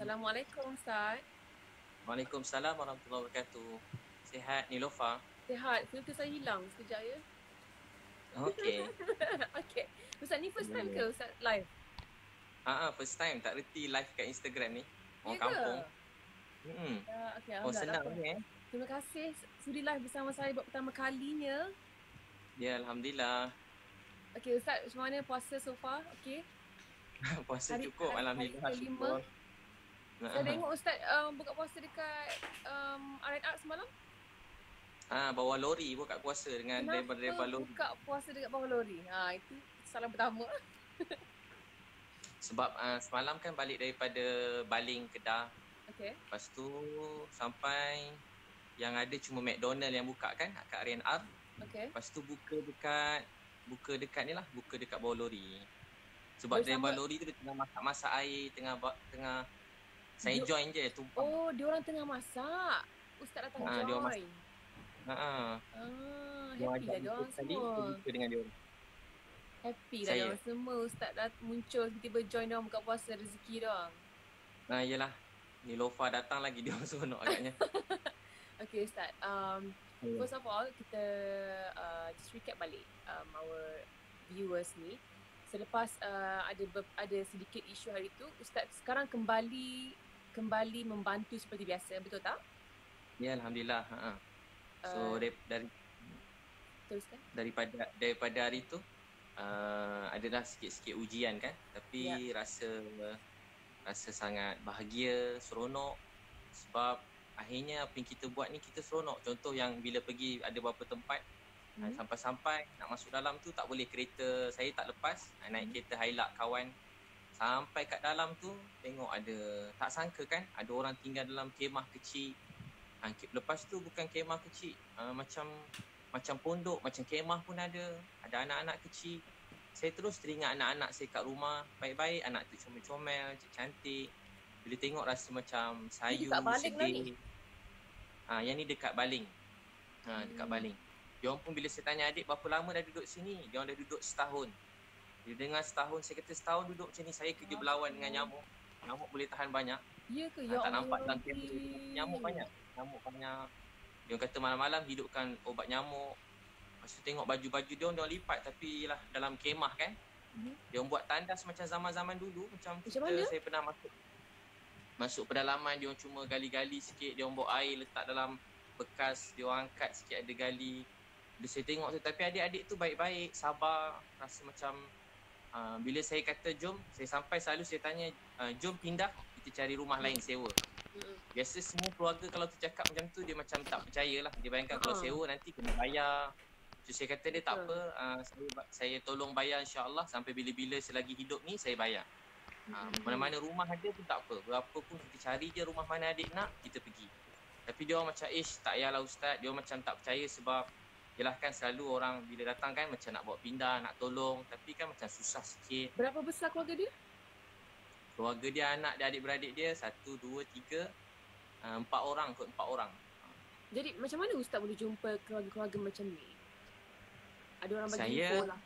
Assalamualaikum Ustaz. Waalaikumsalam warahmatullahi wabarakatuh. Sihat Nilofa? Sihat? Filter saya hilang sekejap ya. Okey. Okey. Ustaz ni first time ke Boleh. Ustaz live? First time tak reti live kat Instagram ni. Ya Orang ke? kampung. Hmm. Ya, okey, Oh alhamdulillah. Tak senang apa. ni Terima kasih sudi live bersama saya buat pertama kalinya. Ya alhamdulillah. Okey Ustaz, macam mana puasa so far? Okey. Puasa Hari cukup hari hari alhamdulillah kelima. syukur. Saya tengok Ustaz buka puasa dekat R&R semalam. Bawa lori buka puasa dengan Kenapa driver lori. buka puasa dekat bawah lori? Itu salam pertama. Sebab semalam kan balik daripada Baling Kedah. Okey. Lepas tu sampai yang ada cuma McDonald yang buka kan kat R&R. Okey. Lepas tu buka dekat ni lah, buka dekat bawah lori. Sebab Bersama- driver lori tu dia tengah masak air, tengah saya join je tumpang. Oh, diorang tengah masak. Ustaz datang Dia orang masak. join. Dia Happy lah diorang semua. Buka dengan dia orang. Happy lah Saya. diorang semua. Ustaz dah muncul tiba-tiba join diorang buka puasa, rezeki diorang. Yelah. Nilofa datang lagi dia orang seronok agaknya. Okay Ustaz, first of all kita just recap balik our viewers ni. Selepas ada sedikit isu hari tu, Ustaz sekarang kembali membantu seperti biasa, betul tak? Ya alhamdulillah. So teruskan. daripada hari tu adalah sikit-sikit ujian kan, tapi rasa sangat bahagia, seronok sebab akhirnya apa yang kita buat ni kita seronok. Contoh yang bila pergi ada beberapa tempat sampai-sampai nak masuk dalam tu tak boleh, kereta saya tak lepas, naik kereta Hilux kawan sampai kat dalam tu tengok ada, tak sangka kan ada orang tinggal dalam kemah kecil. Lepas tu bukan kemah kecil, macam pondok, macam kemah pun ada anak-anak kecil. Saya terus teringat anak-anak saya kat rumah, baik-baik, anak tu comel-comel, cantik. Bila tengok rasa macam sayu, sedih. Yang ni dekat Baling. Dekat Baling. Diorang pun bila saya tanya adik berapa lama dah duduk sini, diorang dah duduk setahun. Dia dengar setahun, saya kata setahun duduk macam ni, saya kerja berlawan dengan nyamuk. Nyamuk boleh tahan banyak. Ya ke? Ya tak Allah, nampak dalam kamera, nyamuk banyak. Dia kata malam-malam hidupkan obat nyamuk. Lepas tu tengok baju-baju dia orang lipat, tapi lah dalam kemah kan. Dia orang buat tandas macam zaman-zaman dulu, macam saya pernah masuk pedalaman, dia orang cuma gali-gali sikit, dia orang bawa air letak dalam bekas, dia orang angkat sikit ada gali. Bila saya tengok tu, tapi adik-adik tu baik-baik, sabar, rasa macam bila saya kata jom, saya sampai selalu saya tanya, jom pindah, kita cari rumah lain sewa. Biasa semua keluarga kalau tu cakap macam tu, dia macam tak percaya lah. Dia bayangkan kalau sewa nanti kena bayar. So saya kata dia tak apa, saya tolong bayar insyaAllah sampai bila-bila selagi hidup ni saya bayar. Mana-mana rumah ada pun tak apa, berapa pun kita cari je rumah mana adik nak, kita pergi. Tapi dia orang macam, tak payahlah Ustaz, dia orang macam tak percaya sebab yelah kan selalu orang bila datang kan macam nak bawa pindah, nak tolong, tapi kan macam susah sikit. Berapa besar keluarga dia? Keluarga dia, anak dia, adik-beradik dia 1, 2, 3, 4 orang kot, 4 orang. Jadi macam mana Ustaz boleh jumpa keluarga-keluarga macam ni? Ada orang bagi info lah.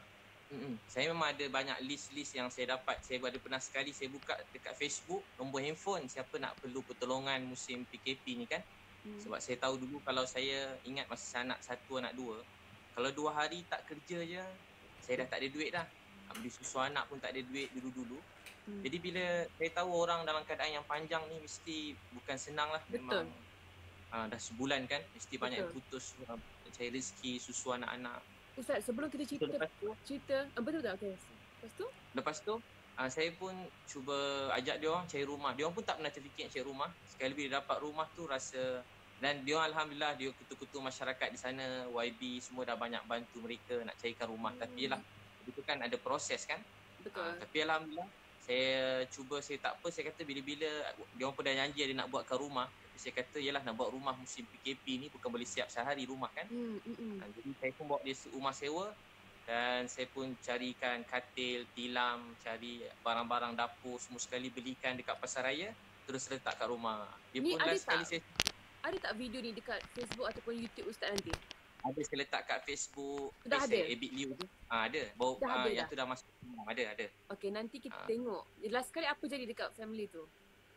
Saya memang ada banyak list-list yang saya dapat. Saya ada pernah sekali saya buka dekat Facebook nombor handphone siapa nak perlu pertolongan musim PKP ni kan. Sebab saya tahu dulu kalau saya ingat masa saya anak 1, anak 2, kalau 2 hari tak kerja je, saya dah tak ada duit dah. Beli susu anak pun tak ada duit dulu-dulu. Jadi bila saya tahu orang dalam keadaan yang panjang ni mesti bukan senang lah. Betul. Memang dah sebulan kan, mesti banyak yang putus cari rezeki, susu anak-anak. Ustaz, sebelum kita cerita betul tak? Okay. Lepas tu saya pun cuba ajak dia orang cari rumah. Dia orang pun tak pernah terfikir cari rumah. Sekali bila dapat rumah tu rasa, dan dia orang alhamdulillah, dia ketua-ketua masyarakat di sana, YB semua dah banyak bantu mereka nak carikan rumah. Tapi yelah, itu kan ada proses kan. Betul. Tapi alhamdulillah saya cuba, saya tak apa, saya kata bila-bila dia orang pun dah janji dia nak buatkan rumah. Tapi saya kata yelah, nak buat rumah musim PKP ni bukan boleh siap sehari rumah kan. Jadi saya pun bawa dia rumah sewa. Dan saya pun carikan katil, tilam, cari barang-barang dapur semua sekali, belikan dekat pasar raya, terus letak kat rumah. Dia ni pun last sekali ada tak video ni dekat Facebook ataupun YouTube Ustaz nanti? Ada, saya letak kat Facebook. Dah ada? Abid Liu tu. Ada. Yang tu dah masuk. Ada. Okay, nanti kita tengok. Last kali apa jadi dekat family tu?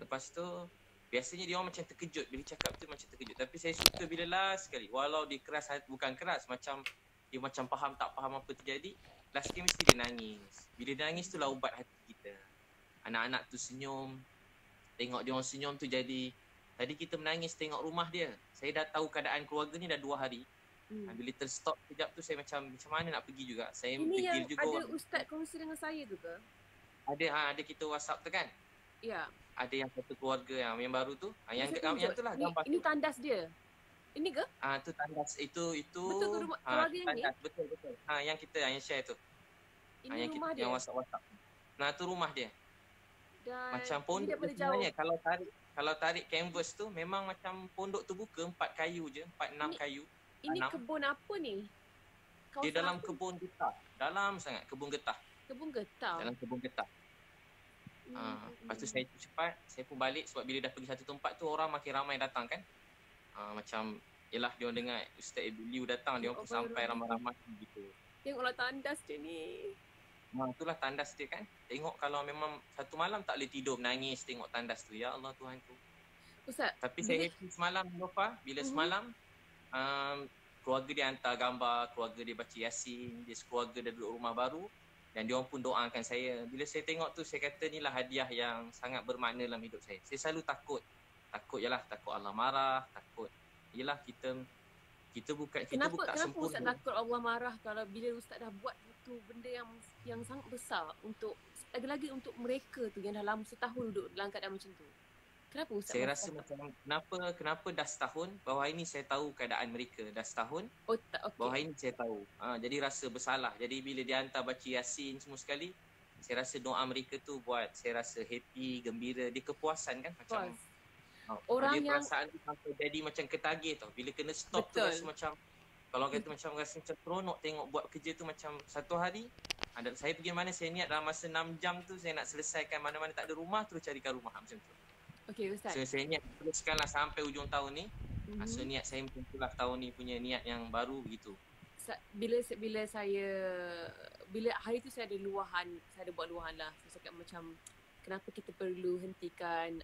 Lepas tu biasanya dia orang macam terkejut bila cakap tu, macam terkejut. Tapi saya suka bila last sekali, walau dia keras, bukan keras, macam dia macam faham tak faham apa terjadi, last sekali mesti dia nangis. Bila dia nangis tu lah ubat hati kita. Anak-anak tu senyum, tengok dia orang senyum tu jadi, tadi kita menangis tengok rumah dia. Saya dah tahu keadaan keluarga ni dah 2 hari. Bila terstop sekejap tu saya macam mana nak pergi juga. Saya ini fikir yang juga ada orang. Ustaz kongsi dengan saya tu ke? Ada kita WhatsApp tu kan? Ya. Ada yang satu keluarga yang baru tu. Yang tu lah gambar. Ini tandas dia. Ini ke? Tu tandas itu betul ke rumah keluarga yang ni? Betul. Yang kita yang share tu. Ini yang rumah kita, dia. Yang WhatsApp. Nah, tu rumah dia. Dan macam pondok sebenarnya kalau tarik canvas tu memang macam pondok tu buka 4 kayu je, 4-6 kayu. Ini kebun apa ni? Dia dalam kebun getah. Dalam sangat kebun getah. Kebun getah. Dalam kebun getah. Lepas tu saya cepat, saya pun balik sebab bila dah pergi satu tempat tu orang makin ramai datang kan. Macam yelah dia orang dengar Ustaz Liu datang, dia orang pun sampai ramai-ramai gitu. Tengoklah tandas dia ni. Itulah tandas dia kan. Tengok kalau memang satu malam tak boleh tidur menangis tengok tandas tu. Ya Allah Tuhan tu. Ustaz. Tapi saya happy semalam Nova. Bila semalam keluarga dia hantar gambar, keluarga dia baca Yasin, dia sekeluarga dah duduk rumah baru. Dan dia orang pun doakan saya. Bila saya tengok tu, saya kata inilah hadiah yang sangat bermakna dalam hidup saya. Saya selalu takut. Takut Allah marah, takut. Yelah kita bukan kenapa sempurna. Ustaz takut Allah marah kalau bila Ustaz dah buat itu benda yang sangat besar untuk lagi-lagi untuk mereka tu yang dah lama setahun duduk dalam keadaan macam tu. Kenapa Ustaz? Saya rasa macam kenapa dah setahun, bahawa ini saya tahu keadaan mereka dah setahun. Okay. Bahawa ini saya tahu. Jadi rasa bersalah. Jadi bila dia hantar baca Yasin semua sekali, saya rasa doa mereka tu buat saya rasa happy, gembira, dia kepuasan kan macam. Orang dia yang perasaan tu sampai jadi macam ketagih tau. Bila kena stop tu rasa macam, kalau kata macam rasa macam seronok tengok buat kerja tu macam satu hari. Saya pergi mana saya niat dalam masa 6 jam tu saya nak selesaikan mana-mana tak ada rumah terus carikan rumah macam tu. Okey Ustaz. So saya niat teruskanlah sampai hujung tahun ni. So niat saya macam itulah tahun ni punya niat yang baru begitu. Bila hari tu saya ada luahan, saya ada buat luahan lah. Saya cakap macam kenapa kita perlu hentikan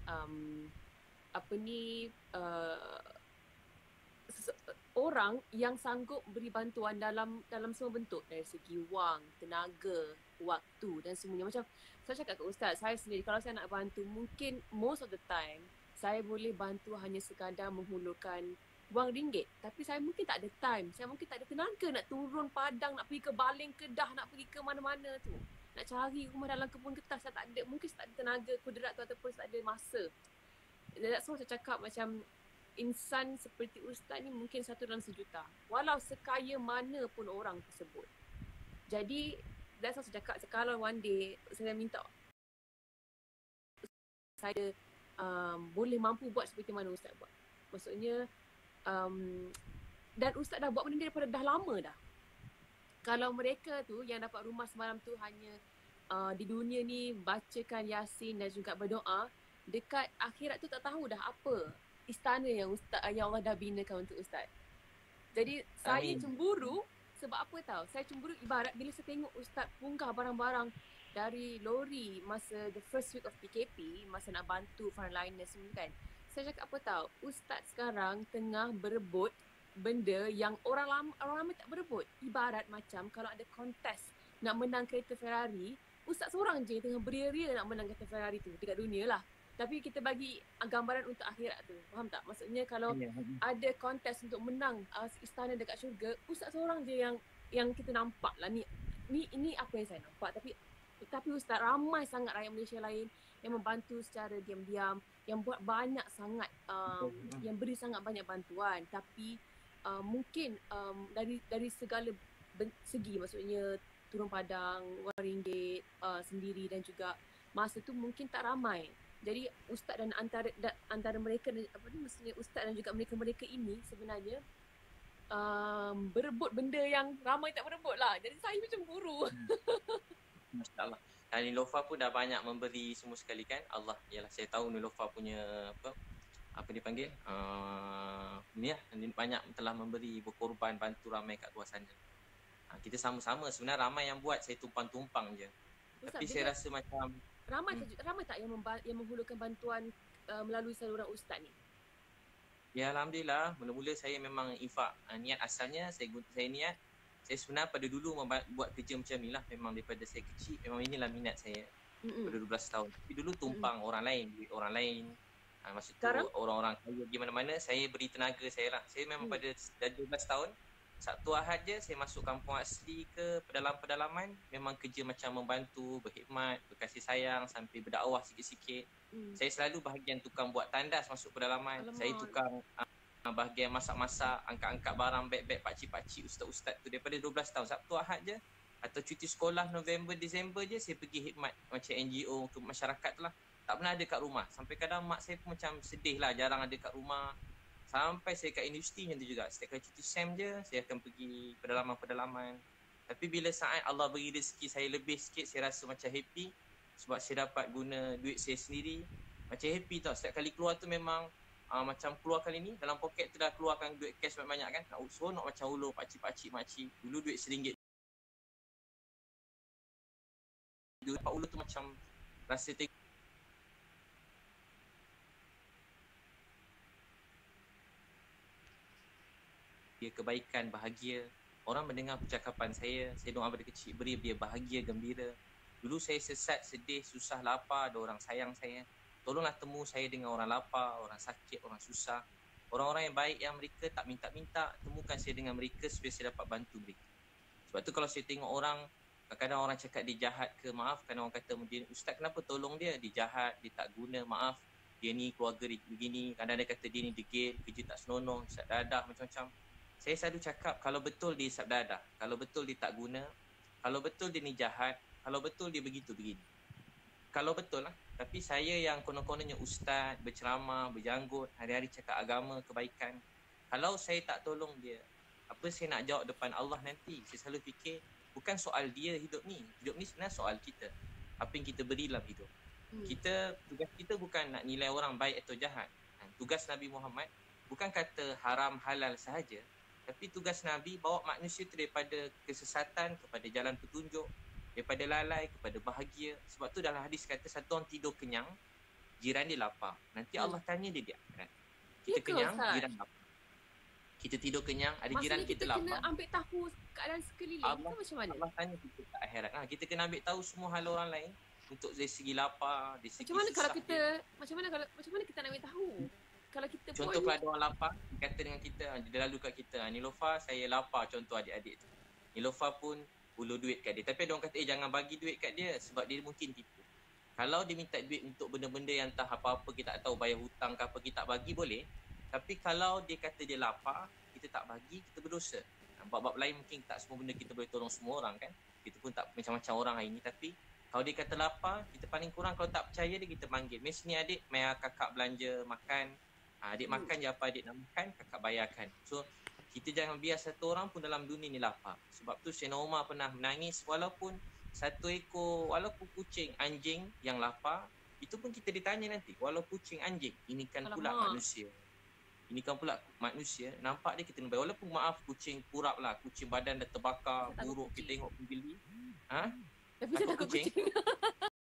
orang yang sanggup beri bantuan dalam semua bentuk, dari segi wang, tenaga, waktu dan semuanya. Macam saya cakap ke Ustaz, saya sendiri kalau saya nak bantu, mungkin most of the time saya boleh bantu hanya sekadar menghulurkan wang ringgit, tapi saya mungkin tak ada time, saya mungkin tak ada tenaga nak turun padang, nak pergi ke Baling, Kedah, nak pergi ke mana-mana tu, nak cari rumah dalam kebun getah. Saya tak ada, mungkin saya tak ada tenaga kudrat tu ataupun saya tak ada masa. That's why saya cakap macam insan seperti Ustaz ni mungkin 1 dalam 1 juta, walau sekaya mana pun orang tersebut. Jadi that's why saya cakap, kalau one day saya minta saya boleh mampu buat seperti mana Ustaz buat, maksudnya dan Ustaz dah buat benda ni daripada dah lama dah. Kalau mereka tu yang dapat rumah semalam tu hanya di dunia ni bacakan Yasin dan juga berdoa, dekat akhirat tu tak tahu dah apa istana yang Ustaz, yang Allah dah binakan untuk Ustaz. Jadi saya cemburu sebab apa tahu? Saya cemburu ibarat bila saya tengok Ustaz punggah barang-barang dari lori masa the first week of PKP, masa nak bantu frontliners semua kan. Saya cakap apa tahu? Ustaz sekarang tengah berebut benda yang orang lama tak berebut. Ibarat macam kalau ada kontes nak menang kereta Ferrari, Ustaz seorang je tengah beria-ria nak menang kereta Ferrari tu dekat dunia lah. Tapi kita bagi gambaran untuk akhirat tu. Faham tak? Maksudnya kalau ada kontes untuk menang istana dekat syurga, Ustaz seorang je yang kita nampak lah. Ni apa yang saya nampak. Tapi Ustaz, ramai sangat rakyat Malaysia lain yang membantu secara diam-diam, yang buat banyak sangat, yang beri sangat banyak bantuan. Tapi mungkin dari segala segi, maksudnya turun padang, wang ringgit sendiri dan juga masa tu mungkin tak ramai. Jadi Ustaz dan antara mereka, maksudnya Ustaz dan juga mereka ini sebenarnya berebut benda yang ramai tak berebut lah. Jadi saya macam buru. Masya-Allah. Dan Nilofa pun dah banyak memberi semua sekali kan. Allah, yalah saya tahu Nilofa punya apa dipanggil? Ni lah, banyak telah memberi, berkorban, bantu ramai kat luar sana. Kita sama-sama sebenarnya, ramai yang buat, saya tumpang-tumpang je. Ustaz, tapi saya rasa macam ramai tak yang menghulurkan bantuan melalui saluran ustaz ni? Ya, alhamdulillah. Mula-mula saya memang infak. Niat asalnya saya niat. Saya sebenarnya pada dulu buat kerja macam ni lah. Memang daripada saya kecil, memang inilah minat saya. Pada 12 tahun. Tapi dulu tumpang orang lain, duit orang lain. Masa tu orang-orang kaya di mana-mana, saya beri tenaga saya lah. Saya memang pada 12 tahun, Sabtu Ahad je saya masuk kampung asli ke pedalaman-pedalaman. Memang kerja macam membantu, berkhidmat, berkasih sayang sampai berdakwah sikit-sikit. Saya selalu bahagian tukang buat tandas masuk pedalaman. Alamak. Saya tukang bahagian masak-masak, angkat-angkat barang, beg-beg pakcik-pakcik, ustaz-ustaz tu daripada 12 tahun. Sabtu Ahad je atau cuti sekolah November, Disember je saya pergi khidmat macam NGO ke masyarakat tu lah. Tak pernah ada kat rumah. Sampai kadang mak saya pun macam sedih lah, jarang ada kat rumah. Sampai saya kat universiti macam tu juga. Setiap kali cuti SEM je, saya akan pergi pedalaman-pedalaman. Tapi bila saat Allah beri rezeki saya lebih sikit, saya rasa macam happy. Sebab saya dapat guna duit saya sendiri. Macam happy tau. Setiap kali keluar tu memang macam keluar kali ni, dalam poket tu dah keluarkan duit cash banyak-banyak kan. Nak seronok macam ulur pakcik-pakcik makcik. Dulu duit RM1. Dapat ulur tu macam rasa dia kebaikan, bahagia. Orang mendengar percakapan saya doa pada kecil, beri dia bahagia, gembira. Dulu saya sesat, sedih, susah, lapar, ada orang sayang saya. Tolonglah temu saya dengan orang lapar, orang sakit, orang susah. Orang-orang yang baik yang mereka tak minta-minta, temukan saya dengan mereka supaya saya dapat bantu mereka. Sebab tu kalau saya tengok orang, kadang-kadang orang cakap dia jahat ke, maaf, kadang orang kata, ustaz kenapa tolong dia? Dia jahat, dia tak guna, maaf. Dia ni keluarga dia begini, kadang-kadang dia kata dia ni degil, kerja tak senonoh, isap dadah, macam-macam. Saya selalu cakap kalau betul dia isap dadah, kalau betul dia tak guna, kalau betul dia ni jahat, kalau betul dia begini. Kalau betul lah. Tapi saya yang konon-kononnya ustaz, berceramah, berjanggut, hari-hari cakap agama, kebaikan. Kalau saya tak tolong dia, apa saya nak jawab depan Allah nanti? Saya selalu fikir, bukan soal dia hidup ni. Hidup ni sebenarnya soal kita. Apa yang kita beri dalam hidup. Tugas kita bukan nak nilai orang baik atau jahat. Tugas Nabi Muhammad bukan kata haram halal sahaja. Tapi tugas Nabi bawa manusia tu daripada kesesatan kepada jalan petunjuk, daripada lalai kepada bahagia. Sebab tu dalam hadis kata satu orang tidur kenyang, jiran dia lapar. Nanti Allah tanya dia di akhirat. Kita kenyang, jiran lapar. Kita tidur kenyang, ada jiran kita lapar. Maksudnya kita kena ambil tahu keadaan sekeliling. Itu macam mana? Allah tanya kita kat akhirat. Kita kena ambil tahu semua hal orang lain untuk dari segi lapar, dari segi macam mana susah. Macam mana kita nak ambil tahu? Kalau kita contoh kalau ada orang lapar, kata dengan kita, dia lalu kat kita, Nilofa saya lapar, contoh adik-adik tu. Nilofa pun ulur duit kat dia. Tapi ada orang kata, jangan bagi duit kat dia sebab dia mungkin tipu. Kalau dia minta duit untuk benda-benda yang entah apa-apa, kita tak tahu bayar hutang ke apa, kita tak bagi boleh. Tapi kalau dia kata dia lapar, kita tak bagi, kita berdosa. Bab-bab lain mungkin tak semua benda kita boleh tolong semua orang kan. Kita pun tak macam-macam orang hari ni. Tapi kalau dia kata lapar, kita paling kurang kalau tak percaya dia, kita panggil. Mari sini adik, mari kakak belanja, makan. Adik makan je apa adik nak makan, kakak bayarkan. So, kita jangan biar satu orang pun dalam dunia ni lapar. Sebab tu Sayyidina Umar pernah menangis walaupun satu ekor, walaupun kucing, anjing yang lapar, itu pun kita ditanya nanti. Walau kucing, anjing, ini kan pula manusia. Ini kan pula manusia, nampak dia kita nak bayar. Walaupun maaf kucing purap lah, kucing badan dah terbakar, buruk kita tengok penggeli. Tapi saya takut kucing.